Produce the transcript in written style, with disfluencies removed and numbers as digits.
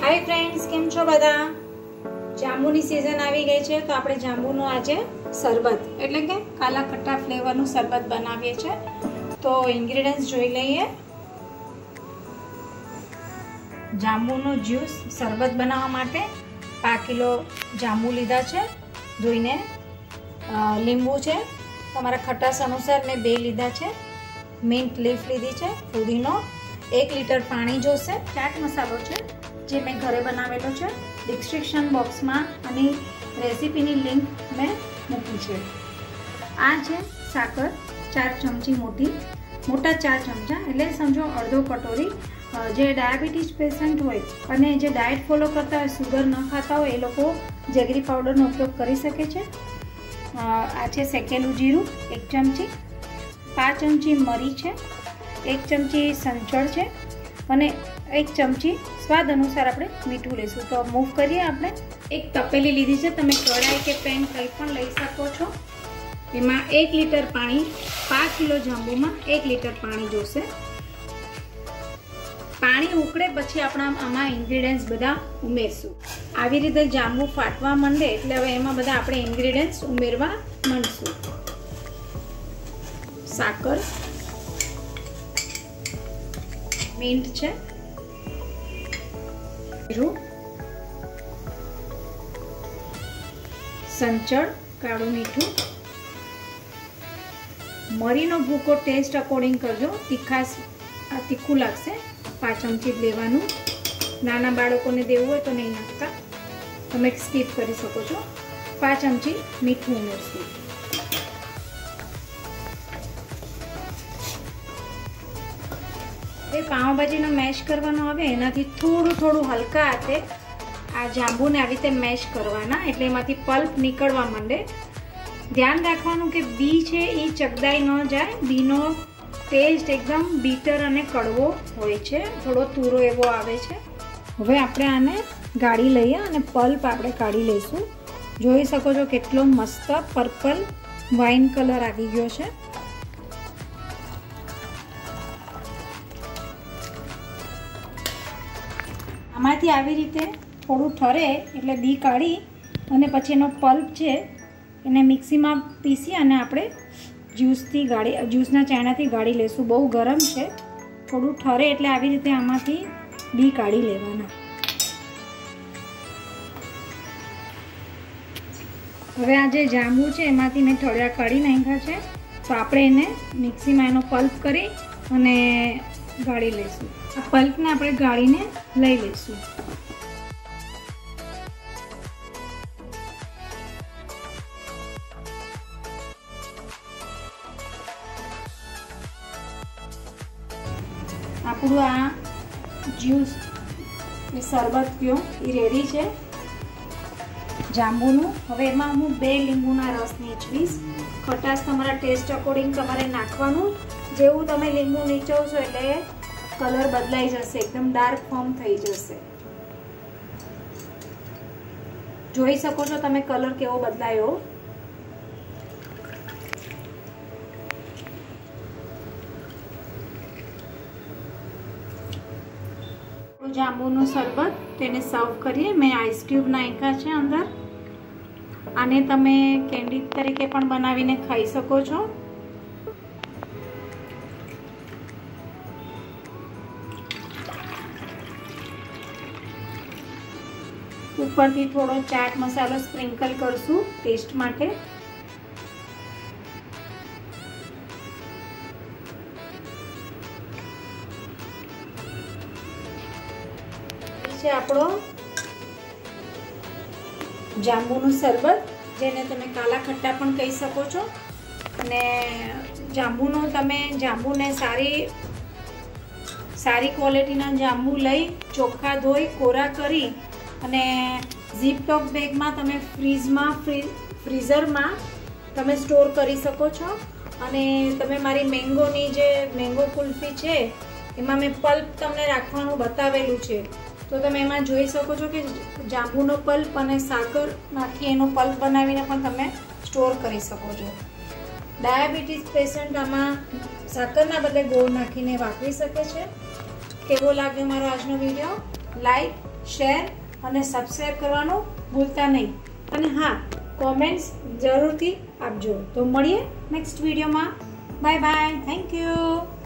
Hi friends, केम छो बधा? जांबूनी season આવી ગઈ છે તો આપણે જાંબુનો આજે શરબત એટલે કે કાલા ખટ્ટા ફ્લેવરનું શરબત બનાવીએ છે। તો ઇન્ગ્રેડિયન્ટ્સ જોઈ લઈએ। જાંબુનો જ્યુસ શરબત બનાવવા માટે 5 કિલો જાંબુ લીધા છે, ધોઈને। લીંબુ છે, તમારા ખટાશ અનુસાર મેં 2 લીધા છે। મિન્ટ લીફ લીધી છે, પુદીનો, 1 લીટર પાણી જોશે। ચાટ મસાલો છે જે मैं घरे बनावेलो है। डिस्क्रिप्शन बॉक्स में आनी रेसिपीनी लिंक मैं मूकी है। आ है साकर 4 चमची मोटा 4 चमचा एटले समझो अर्धो कटोरी। जे डायबिटीज पेशेंट होय अने जे डायट फॉलो करता हो, शुगर न खाता हो, ए लोको जेगरी पाउडरनो उपयोग करी सके छे। आ छे सेकेलू जीरु 1 चमची, 5 चमची मरी है, 1 चमची संचळ है અને 1 ચમચી સ્વાદ અનુસાર આપણે મીઠું લઈશું। તો મૂવ કરીએ। આપણે એક તપેલી લીધી છે, તમે કઢાઈ કે પેન કંઈ પણ લઈ શકો છો। એમાં 1 લીટર પાણી, 5 કિલો જાંબુમાં 1 લીટર પાણી જોશે। પાણી ઉકળે પછી આપણે આમાં ઇન્ગ્રેડિયન્ટ્સ બધા ઉમેરશું। આવી રીતે જાંબુ ફાટવા માંડે એટલે હવે એમાં બધા આપણે ઇન્ગ્રેડિયન્ટ્સ ઉમેરવા માંડશું। સાકર, मिंट है, जीरु, संचळ, काळू मीठू, मरीनो भूको टेस्ट अकॉर्डिंग करजो। तीखास तीखू लागशे, 5 चमची लेवानुं। नाना बाळकोने देवुं होय तो नहीं नाखता, तमे स्कीप करी शको छो। 5 चमची मीठू उमेरशुं। पावभाजीनो मैश करवानो आवे एनाथी थोड़ू थोड़ू हल्का हाथे आ जांबूने आवी रीते मैश करवाना एटले एमांथी पल्प निकळवा मांडे। ध्यान राखवानुं के बी छे ई चगदाई न जाय। बीनो टेस्ट एकदम बीटर अने कड़वो होय छे, थोड़ो तूरो एवो आवे छे। हवे आपणे आने गाળી लईए अने पल्प आपणे काढी लईशुं। जोई शको छो केटलो मस्त पर्पल वाइन कलर आवी गयो छे। आमांथी आवी रीते थोड़ुं ठरे एटले बी काढी अने पछी एनो पल्प छे एने मिक्सी में पीसी अने आपणे ज्यूसथी गाળી ज्यूसना चायणाथी गाળી लेशुं। बहु गरम छे, थोड़ुं ठरे एटले आवी रीते आमांथी बी काढी लेवाना। हवे आ जे जांबू छे एमांथी मैं ठळिया काढी नाख्या छे, तो आपणे एने मिक्सी में एनो पल्प करी अने गाળી लईशुं। आ पल्प ने आपणे गाळीने लई लईशुं। આપણું આ જ્યુસ એ શરબત કયો એ રેડી છે જાંબુનું। હવે એમાં હું 2 લીંબુના રસ નીચવીશ। ખટાશ તમારા ટેસ્ટ અકોર્ડિંગ તમારે નાખવાનું। જેવું તમે લીંબુ નીચવશો એટલે कलर बदलाई जशे, एकदम डार्क फॉर्म थई जशे। जोई शको छो तमे कलर केवो बदलायो। जांबूनो शरबत तेने सर्व करिए। मैं आइस क्यूब नाख्या छे अंदर। आने तमे केन्डी तरीके पण बनावीने खाई शको छो। ઉપરથી થોડો ચાટ મસાલો સ્પ્રિંકલ કરશું ટેસ્ટ માટે। છે આપણો જાંબુનું શરબત, જેને તમે કાલા ખટ્ટા પણ કહી શકો છો। અને જાંબુનો તમે જાંબુને સારી ક્વોલિટીના જાંબુ લઈ ચોખ્ખા ધોઈ કોરા કરી અને ઝીપટોપ બેગમાં તમે ફ્રીઝરમાં તમે સ્ટોર કરી શકો છો। અને તમે મારી મેંગોની જે મેંગો કુલ્ફી છે એમાં મેં પલ્પ તમને રાખવાનું બતાવેલું છે, તો તમે એમાં જોઈ શકો છો કે જાંબુનો પલ્પ અને સાકર નાખી એનો પલ્પ બનાવીને પણ તમે સ્ટોર કરી શકો છો। ડાયાબિટીસ પેશન્ટ આમાં સાકરના બદલે ગોળ નાખીને વાપરી શકે છે। કેવો લાગ્યો મારો આજનો વિડીયો? લાઈક, શેર અને સબસ્ક્રાઈબ કરવાનું ભૂલતા નહીં. અને હા, કોમેન્ટ્સ જરૂરથી આપજો. તો મળીએ નેક્સ્ટ વિડીયોમાં. Bye bye. Thank you.